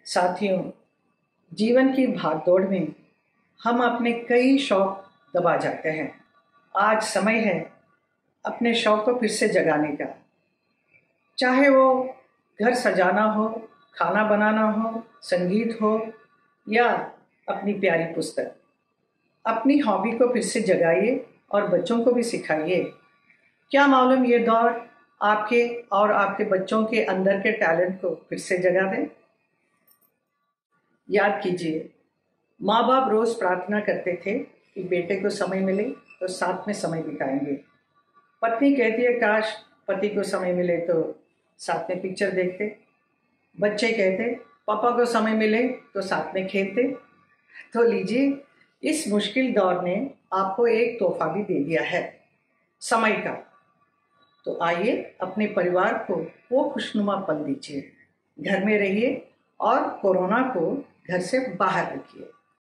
साथियों, जीवन की भागदौड़ में हम अपने कई शौक दबा जाते हैं। आज समय है अपने शौक को फिर से जगाने का। चाहे वो घर सजाना हो, खाना बनाना हो, संगीत हो या अपनी प्यारी पुस्तक। अपनी हॉबी को फिर से जगाइए और बच्चों को भी सिखाइए। क्या मालूम ये दौर आपके और आपके बच्चों के अंदर के टैलेंट को फिर से जगा दे। याद कीजिए, माँ बाप रोज प्रार्थना करते थे कि बेटे को समय मिले तो साथ में समय बिताएंगे। पत्नी कहती है काश पति को समय मिले तो साथ में पिक्चर देखते। बच्चे कहते पापा को समय मिले तो साथ में खेलते। तो लीजिए, इस मुश्किल दौर ने आपको एक तोहफा भी दे दिया है, समय का। तो आइए अपने परिवार को वो खुशनुमा पल दीजिए। घर में रहिए और कोरोना को घर से बाहर रखिए।